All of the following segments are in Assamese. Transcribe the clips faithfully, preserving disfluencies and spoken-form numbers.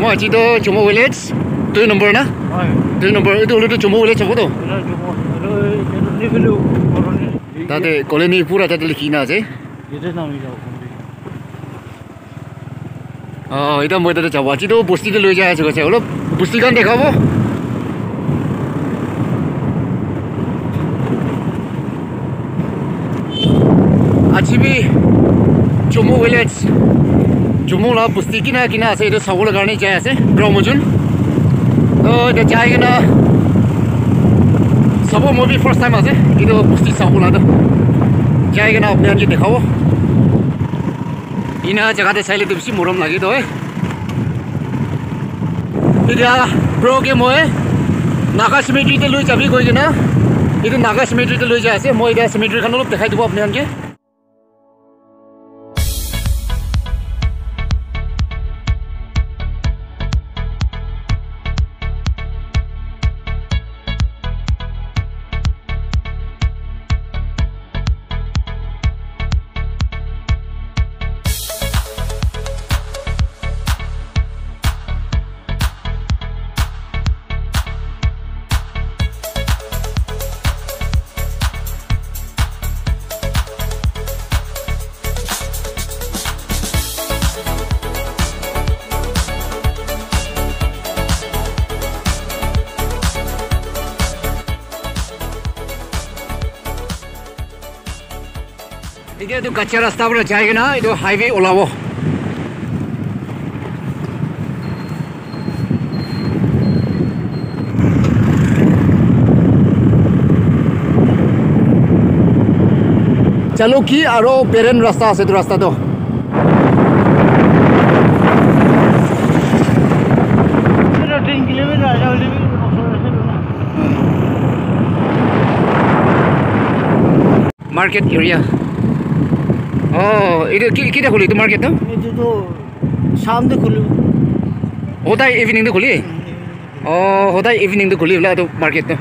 মই আজি তো চুমু ভিলেজ দুই নম্বৰ না দুই নম্বৰ এইটো হলেতো চুমু ভিলেজ হ'ব তো তাতে কলনী পুৰা তাতে লিখি না আছে অ এটা মই তাতে যাব আজি তো বস্তিটো লৈ যাই আছো কৈছে অলপ বস্তিখন দেখাব আজি বি চুমু ভিলেজ চুমু লা বস্তি কিনা কিনা আছে এইটো চাবলৈ কাৰণে যাই আছে ব্ৰহ্মজুন তো এটা যাই কিনা চাব মই বি ফাৰ্ষ্ট টাইম আছে এইটো বস্তি চাবলৈতো যাই কিনা আপোনালোকে দেখাব ইনা জেগাতে চাইলেতো বেছি মৰম লাগে তই এতিয়া ব্ৰকে মই নাগা চিমেট্ৰিতে লৈ যাবি গৈ কিনা এইটো নাগা চিমেট্ৰিতে লৈ যাই আছে মই এতিয়া চিমেট্ৰিখন অলপ দেখাই দিব আপোনালোকে এতিয়া তো কাঁচা ৰাস্তা পৰা যাই কিনা এইটো হাইৱে ওলাব চলো কি আৰু পেৰেন ৰাস্তা আছে এইটো ৰাস্তাটো market area Oh, itu kita kuli itu market tu? Itu tu शाम तक खुली होता है इवनिंग तो खुली oh होता है इवनिंग तो खुली वाला तो मार्केट तो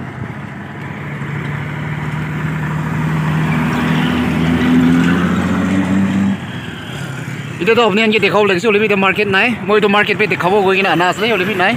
itu तो अपने ये दिखाओ लगे से ओले भी तो मार्केट नहीं मैं तो मार्केट पे दिखाओ कोई ना अनाज नहीं ओले भी नहीं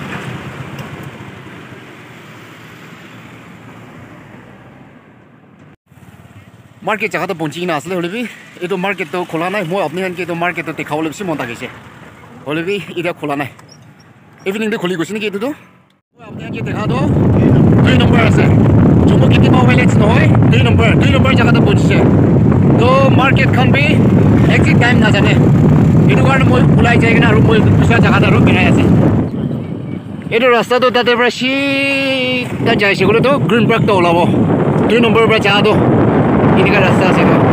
मार्केट जगह तो पहुंची ना असले होले भी ये तो मार्केट तो खुला नहीं मैं अपने के तो मार्केट तो दिखाओ लगे से मोंता कैसे होले भी इधर खुला नहीं इवनिंग तो खुली कुछ नहीं किया तो अपने के दिखा दो दो नंबर ऐसे चुम्बो कितनी पाव विलेज न होए दो नंबर दो नंबर जगह तो पहुंचे तो मार्केट खान भी एग्जिट टाइम ना जाने इधर कारण मैं बुलाई जाएगा ना रूम में दूसरा जगह तो रूम बनाया ऐसे ये तो रास्ता तो ताते पर शी ता जाए से तो ग्रीन पार्क तो ओला वो दो नंबर पर जा दो ini kan rasa sih tu.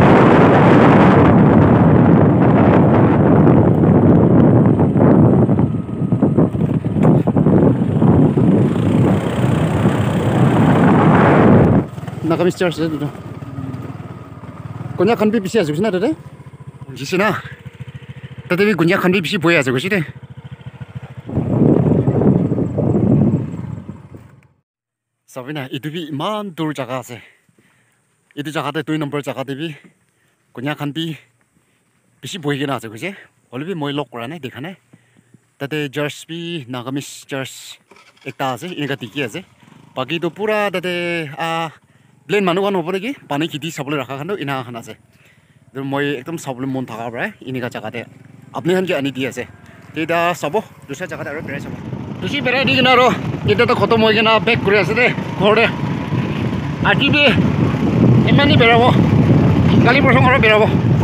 Nak kami charge je tu. Konya kan bi bisi aja sih na tu deh. Bisi na. Tapi konya kan bi bisi boy aja sih deh. Sabina itu bi iman dur jaga sih. itu jagate দুই number jagate bi kunya khan bi bishi bohi na ase kuse hole bi moi lok kora nai dekha nai tate church bi nagamis church ekta ase inga dikhi ase baki to pura tate a plain manu kan opore ki pani khiti sabole rakha khan ina khan ase to moi ekdom sabole mon thaka bra inga jagate apni han ki ani di ase tida sabo dusra jagate aro berai sabo tusi berai di na ro eta to khotom hoi gena back kore ase de khore ati bi Emani berapa? Kali bersama orang berapa?